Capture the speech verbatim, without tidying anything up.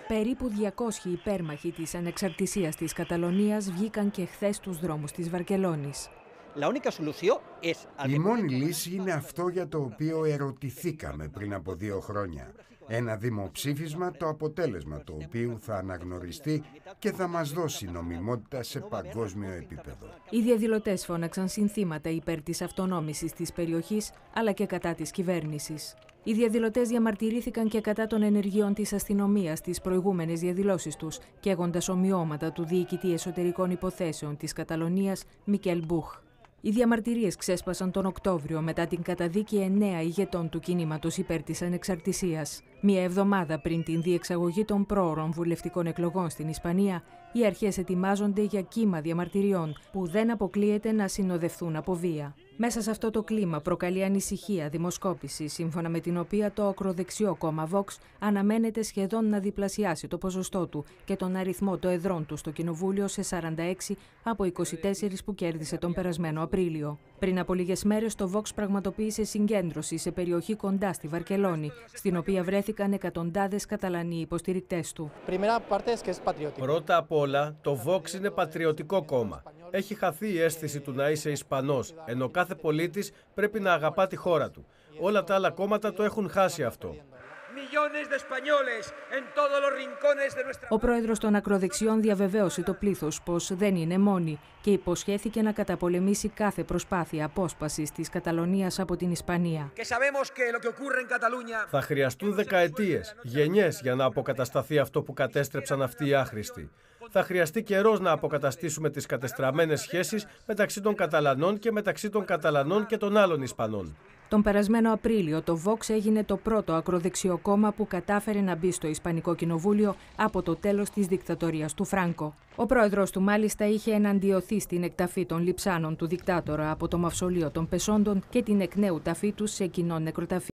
Περίπου διακόσιοι υπέρμαχοι της ανεξαρτησίας της Καταλωνίας βγήκαν και χθες στους δρόμους της Βαρκελόνης. Η μόνη λύση είναι αυτό για το οποίο ερωτηθήκαμε πριν από δύο χρόνια. Ένα δημοψήφισμα, το αποτέλεσμα του οποίου θα αναγνωριστεί και θα μας δώσει νομιμότητα σε παγκόσμιο επίπεδο. Οι διαδηλωτές φώναξαν συνθήματα υπέρ της αυτονόμησης της περιοχής, αλλά και κατά της κυβέρνησης. Οι διαδηλωτές διαμαρτυρήθηκαν και κατά των ενεργειών της αστυνομίας στις προηγούμενες διαδηλώσεις τους, καίγοντας ομοιώματα του διοικητή εσωτερικών υποθέσεων της Καταλωνίας, Μικέλ Μπουχ. Οι διαμαρτυρίες ξέσπασαν τον Οκτώβριο μετά την καταδίκη εννέα ηγετών του κινήματος υπέρ της ανεξαρτησίας. Μία εβδομάδα πριν την διεξαγωγή των πρόωρων βουλευτικών εκλογών στην Ισπανία, οι αρχές ετοιμάζονται για κύμα διαμαρτυριών που δεν αποκλείεται να συνοδευτούν από βία. Μέσα σε αυτό το κλίμα προκαλεί ανησυχία δημοσκόπηση, σύμφωνα με την οποία το ακροδεξιό κόμμα Vox αναμένεται σχεδόν να διπλασιάσει το ποσοστό του και τον αριθμό των εδρών του στο Κοινοβούλιο σε σαράντα έξι από είκοσι τέσσερα που κέρδισε τον περασμένο Απρίλιο. Πριν από λίγες μέρες, το Vox πραγματοποίησε συγκέντρωση σε περιοχή κοντά στη Βαρκελόνη, στην οποία βρέθηκαν εκατοντάδες Καταλανοί υποστηρικτές του. Πρώτα απ' όλα, το Vox είναι πατριωτικό κόμμα. Έχει χαθεί η αίσθηση του να είσαι Ισπανός, ενώ κάθε πολίτης πρέπει να αγαπά τη χώρα του. Όλα τα άλλα κόμματα το έχουν χάσει αυτό. Ο πρόεδρος των ακροδεξιών διαβεβαίωσε το πλήθος πως δεν είναι μόνοι και υποσχέθηκε να καταπολεμήσει κάθε προσπάθεια απόσπασης της Καταλωνίας από την Ισπανία. Θα χρειαστούν δεκαετίες, γενιές για να αποκατασταθεί αυτό που κατέστρεψαν αυτοί οι άχρηστοι. Θα χρειαστεί καιρός να αποκαταστήσουμε τις κατεστραμμένες σχέσεις μεταξύ των Καταλανών και μεταξύ των Καταλανών και των άλλων Ισπανών. Τον περασμένο Απρίλιο, το Vox έγινε το πρώτο ακροδεξιό κόμμα που κατάφερε να μπει στο Ισπανικό Κοινοβούλιο από το τέλος της δικτατορίας του Φράνκο. Ο πρόεδρος του μάλιστα είχε εναντιωθεί στην εκταφή των λειψάνων του δικτάτορα από το μαυσολείο των Πεσόντων και την εκ νέου ταφή τους σε κοινό νεκροταφείο.